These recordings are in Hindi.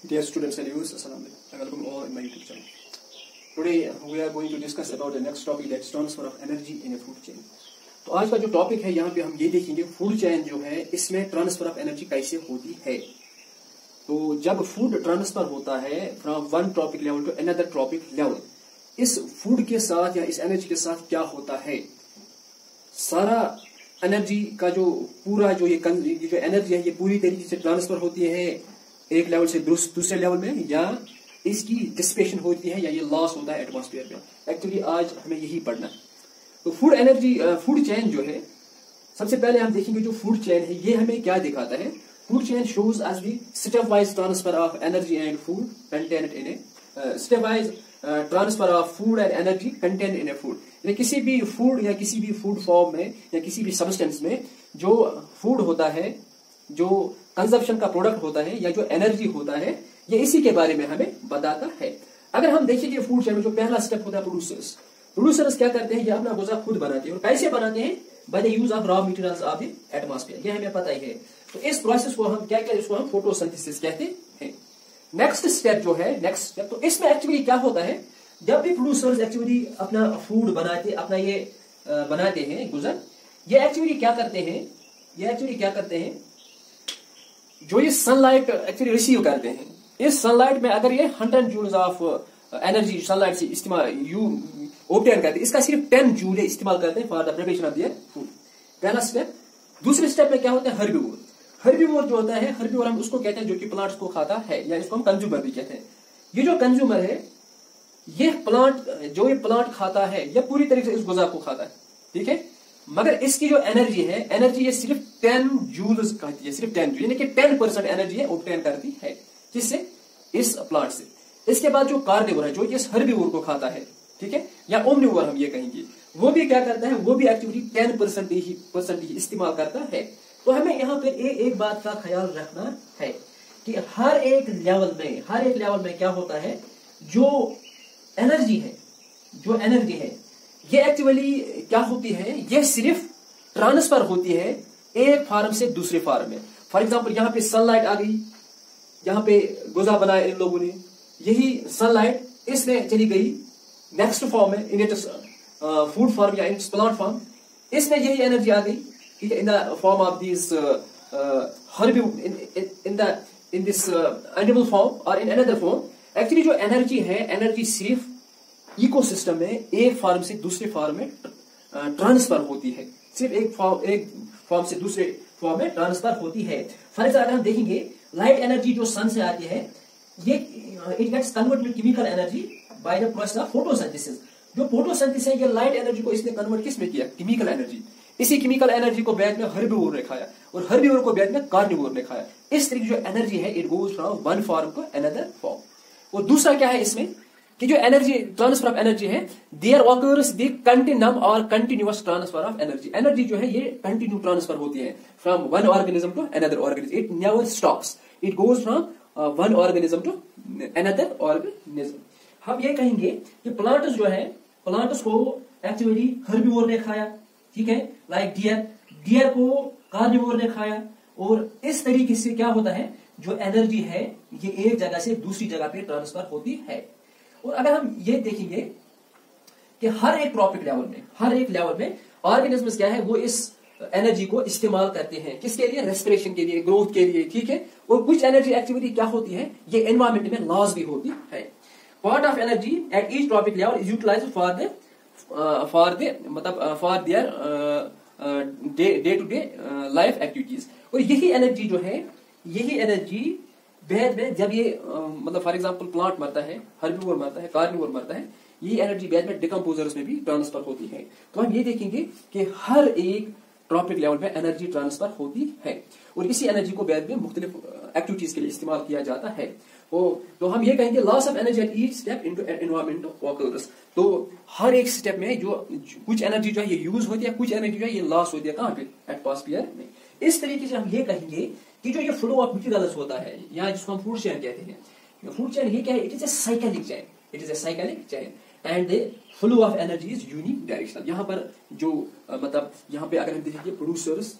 Dear students and viewers, Assalamualaikum. Welcome all in my YouTube channel. Today we are going to discuss about the next topic, that's transfer of energy in a food chain. तो आज का जो टॉपिक है यहाँ पे हम ये देखेंगे फूड चेन जो है इसमें ट्रांसफर ऑफ एनर्जी कैसे होती है। तो जब फूड ट्रांसफर होता है from one trophic level to another trophic level, इस फूड के साथ या इस एनर्जी के साथ क्या होता है, सारा एनर्जी का जो पूरा जो ये जो एनर्जी है ये पूरी तरीके से ट्रांसफर होती है एक लेवल से दूसरे लेवल में, या इसकी डिसिपेशन होती है या ये लॉस होता है एटमॉस्फेयर में। एक्चुअली आज हमें यही पढ़ना है। तो फूड चेन जो है, सबसे पहले हम देखेंगे जो फूड चेन है ये हमें क्या दिखाता है। Food chain shows as the step wise transfer of energy and food content in a step wise transfer of food and energy content in a food. यानी किसी भी फूड या किसी भी फूड फॉर्म में या किसी भी सब्सटेंस में जो फूड होता है, जो कंजप्शन का प्रोडक्ट होता है या जो एनर्जी होता है, ये इसी के बारे में हमें बताता है। अगर हम देखेंगे फूड चेन में जो पहला स्टेप होता है प्रोड्यूसर्स क्या करते हैं, ये अपना गुज़ा खुद बनाते हैं। और कैसे बनाते हैं? By the use of raw materials of the atmosphere, ये हमें पता ही है। तो इस प्रोसेस को हम क्या कहते हैं, इसको हम फोटोसिंथेसिस कहते हैं। नेक्स्ट स्टेप जो है, नेक्स्ट स्टेप, तो इसमें एक्चुअली क्या होता है, जब भी प्रोड्यूसर्स एक्चुअली अपना फूड बनाते, अपना ये बनाते हैं गुजर, ये एक्चुअली क्या करते हैं, जो ये सनलाइट एक्चुअली रिसीव करते हैं, इस सनलाइट में अगर ये 100 जूल्स ऑफ एनर्जी सनलाइट से इस्तेमाल ऑब्टेन करते हैं, इसका सिर्फ 10 जूल इस्तेमाल करते हैं for the preparation of their food. पहला स्टेप। दूसरे स्टेप में क्या होता है, हर्बीवोर जो होता है, हर्बीवोर हम उसको कहते हैं जो कि प्लांट्स को खाता है, या इसको हम कंज्यूमर भी कहते हैं। ये जो कंज्यूमर है, ये प्लांट खाता है, यह पूरी तरीके से इस गुज़ा को खाता है, ठीक है। मगर इसकी जो एनर्जी है, ये सिर्फ 10 जूल्स कहती है, सिर्फ 10 जूल, यानी कि 10% एनर्जी है ऑब्टेन करती है, किससे? इस प्लांट से। इसके बाद जो कार्निवोर है, जो इस हर्बीवोर को खाता है, ठीक है, या ओमनिवोर हम ये कहेंगे, वो भी क्या करता है, वो भी एक्टिविटी 10% ही इस्तेमाल करता है। तो हमें यहाँ पर एक बात का ख्याल रखना है कि हर एक लेवल में क्या होता है, जो एनर्जी है ये एक्चुअली क्या होती है, ये सिर्फ ट्रांसफर होती है एक फार्म से दूसरे फार्म में। फॉर एग्जांपल यहाँ पे सनलाइट आ गई, यहाँ पे गुज़ा बनाया इन लोगों ने, यही सनलाइट इसमें चली गई नेक्स्ट फॉर्म में, इन इट्स फूड फॉर्म या इन प्लांट फॉर्म, इसमें यही एनर्जी आ गई, ठीक है, in the form of this in this animal form और इन अनदर फॉर्म। एक्चुअली जो एनर्जी है, एनर्जी सिर्फ इकोसिस्टम में एक फॉर्म से दूसरे फॉर्म में ट्रांसफर होती है, सिर्फ एक फॉर्म से दूसरे फॉर्म में ट्रांसफर होती है। फॉर एग्जाम्पल हम देखेंगे लाइट एनर्जी जो सन से आती है, ये it gets converted chemical energy by the process of photosynthesis. जो फोटोसिंथेसिस है, ये लाइट एनर्जी को इसने कन्वर्ट किस में किया, केमिकल एनर्जी। इसी केमिकल एनर्जी को बाद में हर्बीवोर ने खाया और हर्बीवोर को बाद में कार्निवोर ने खाया। इस तरीके जो एनर्जी है, it goes from one form to another form. और दूसरा क्या है इसमें कि जो एनर्जी ट्रांसफर ऑफ एनर्जी है, देयर ऑकर्स द कंटिन्यूम और continuous transfer of energy. Energy जो है ये कंटिन्यू ट्रांसफर होती है from one organism to another organism, it never stops, it goes from one organism to another organism. हम ये कहेंगे कि प्लांट्स जो है, प्लांट्स को एक्चुअली हर्बीवोर ने खाया, ठीक है, लाइक डियर को कार्निवोर ने खाया। और इस तरीके से क्या होता है, जो एनर्जी है ये एक जगह से दूसरी जगह पे ट्रांसफर होती है। और अगर हम ये देखेंगे कि हर एक ट्रॉपिक लेवल में ऑर्गेनिज्म्स क्या है, वो इस एनर्जी को इस्तेमाल करते हैं, किसके लिए? रेस्पिरेशन के लिए, ग्रोथ के लिए, ठीक है। और कुछ एनर्जी एक्टिविटी क्या होती है, ये एनवायरमेंट में लॉस भी होती है। Part of energy at each trophic level is utilized for their day to day life activities. और यही एनर्जी जो है, यही एनर्जी बाद में जब ये मतलब फॉर एग्जांपल प्लांट मरता है, हर्बीवोर मरता है, कार्निवोर मरता है, ये एनर्जी बाद में डिकम्पोजर्स में भी ट्रांसफर होती है। तो हम ये देखेंगे कि हर एक ट्रॉपिक लेवल पे एनर्जी ट्रांसफर होती है और इसी एनर्जी को बाद में मुख्तलिफ एक्टिविटीज के लिए इस्तेमाल किया जाता है। तो हम ये कहेंगे loss of energy at each step into environment occurs. तो हर एक स्टेप में जो कुछ एनर्जी जो है ये यूज होती है, कुछ एनर्जी जो है ये लॉस होती है, कहाँ पे? एटमॉस्फेयर में। इस तरीके से हम ये कहेंगे कि जो ये फ्लो ऑफ मटेरियल्स होता है, या जिसको हम फूड चेन कहते हैं, फूड चेन ये क्या है, it is a cyclic chain and the flow of energy is unidirectional. यहाँ पर जो मतलब यहाँ पे अगर हम देखेंगे प्रोड्यूसर्स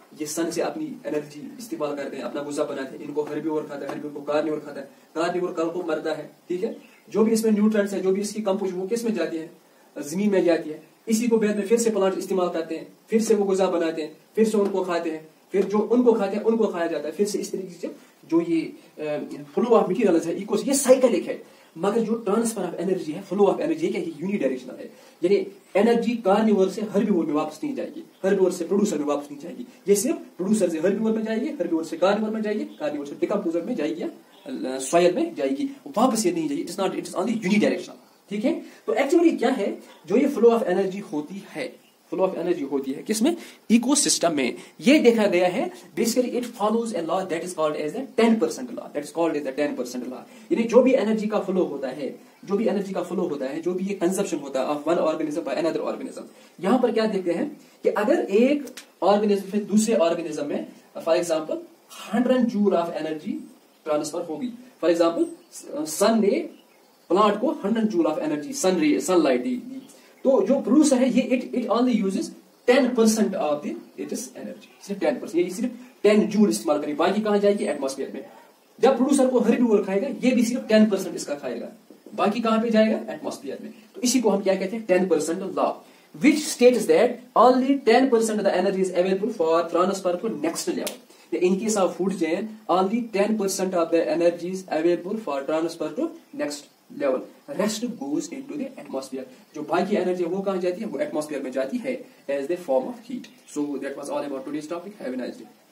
ये सन से अपनी एनर्जी इस्तेमाल करते हैं, अपना गुज़ा बनाते हैं। इनको हर्बीवोर खाता है, हर्बीवोर को कार्निवोर खाता है, कार्निवोर कल को मरता है, ठीक है। जो भी इसमें न्यूट्रिएंट्स है, जो भी इसकी कंपोजिशन, वो किस में जाती है, जमीन में जाती है। इसी को बाद में फिर से प्लांट इस्तेमाल करते हैं, फिर से वो गुज़ा बनाते हैं, फिर से उनको खाते हैं, फिर जो उनको खाते हैं उनको खाया जाता है, फिर से इस तरीके से जो ये फ्लो ऑफ मटीरियल्स है, इको ये साइकिलिक है। मगर जो ट्रांसफर ऑफ एनर्जी है, फ्लो ऑफ एनर्जी क्या है, यूनिडायरेक्शनल है। यानी एनर्जी कार्निवोर से हर्बीवोर में वापस नहीं जाएगी, हर्बीवोर से प्रोड्यूसर में वापस नहीं जाएगी। ये सिर्फ प्रोड्यूसर से हर्बीवोर में जाएगी, हर्बीवोर से कार्निवोर में जाएगी, कार्निवोर से डिकम्पोजर में जाएगी या सॉइल में जाएगी, वापस ये नहीं जाएगी। It's not, it's only unidirectional, ठीक है। तो एक्चुअली क्या है, जो ये फ्लो ऑफ एनर्जी होती है, फ्लो ऑफ एनर्जी होती है किसमें, इकोसिस्टम में। ये देखा गया है basically it follows a law that is called as the 10% law, that is called as the 10% law. यानी जो भी एनर्जी का फ्लो होता है, जो भी एनर्जी का फ्लो होता है, जो भी ये कंजप्शन होता है of one organism by another organism, यहां पर क्या देखते हैं कि अगर एक ऑर्गेनिज्म से दूसरे ऑर्गेनिज्म में for example 100 joule of energy transfer होगी। फॉर एग्जांपल सन ने प्लांट को 100 जूल ऑफ एनर्जी सनलाइट दी, तो जो प्रोड्यूसर है ये it only uses 10% of the its energy, सिर्फ 10%, ये सिर्फ 10 जूल इस्तेमाल करेगी, बाकी कहां जाएगी, एटमॉस्फेयर में। जब प्रोड्यूसर को हर्बीवोर खाएगा, ये भी सिर्फ 10% इसका खाएगा, बाकी कहां पे जाएगा, एटमॉस्फेयर में। तो इसी को हम क्या कहते हैं, 10% law, which states that only 10% of the energy is available for transfer to next level. In case of food chain, only 10% of the energy is available for transfer to next level. Rest goes into the atmosphere. जो बाकी एनर्जी है वो कहाँ जाती है, वो एटमॉस्फेयर में जाती है as the form of heat. So that was all about today's topic. Have a nice day.